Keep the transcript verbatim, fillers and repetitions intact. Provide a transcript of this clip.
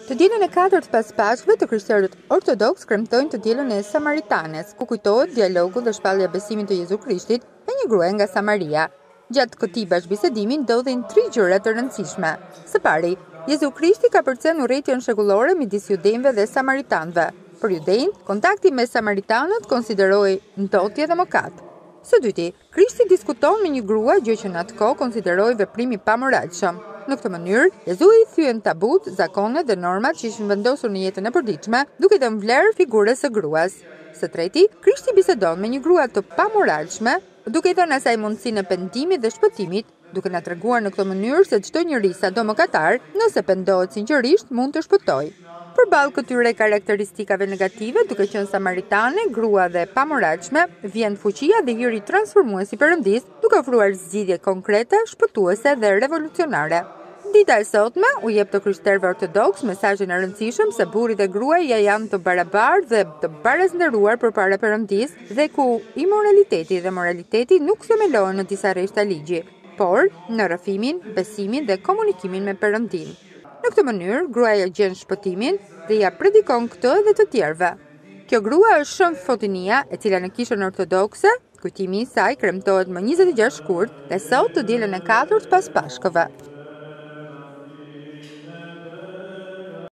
Të dielën e katërt pas Pashkve, të krishterët ortodoks kremtojnë të dielën e Samaritanes, ku kujtohet dialogu dhe shpallja e besimit të Jezu Krishtit me një grua nga Samaria. Gjatë këtij bashkëbisedimi ndodhin tre gjëra të rëndësishme. Së pari, Jezu Krishti ka përcjellë urrëtitjen shekullore midis judenëve dhe samaritanëve. Për judejnë, kontakti me samaritanët konsiderohej ndotje dhe mëkat. Së dyti, Krishti diskuton me një grua, gjë që në atë kohë konsiderohej veprim i pamoralshëm. Në këtë mënyrë, Jezu i thyen tabut, zakonet dhe normat që ishin vendosur në jetën e përditshme, duke dhënë vlerë figurës së gruas. Së treti, Krishti bisedon me një grua të pamoralshme, duke i dhënë asaj mundësinë e pendimit dhe shpëtimit, duke na treguar në këtë mënyrë se çdo njeri sado mëkatar, nëse pendohet sinqerisht, mund të shpëtojë. Përballë këtyre karakteristikave negative, duke qenë samaritane, grua dhe pamoralshme, vjen fuqia dhe hiri transformues i Perëndisë, duke ofruar zgjidhje konkrete, shpëtuese dhe revolucionare. Dita e sotme u jep të krishterëve ortodoks mesazhin e rëndësishëm se burri dhe gruaja janë të barabartë dhe të baraznderuar përpara Perëndisë dhe ku imoraliteti dhe moraliteti nuk themelohen në disa rreshta ligji, por në rrëfimin, besimin dhe komunikimin me Perëndinë. Në këtë mënyrë, gruaja gjen shpëtimin dhe ja predikon këtë edhe të tjerëve. Kjo grua është Shën Fotinia, e cila në kishën ortodokse, kujtimi i saj kremtohet më njëzet e gjashtë shkurt dhe sot të dielën e katërt pas Pashkëve.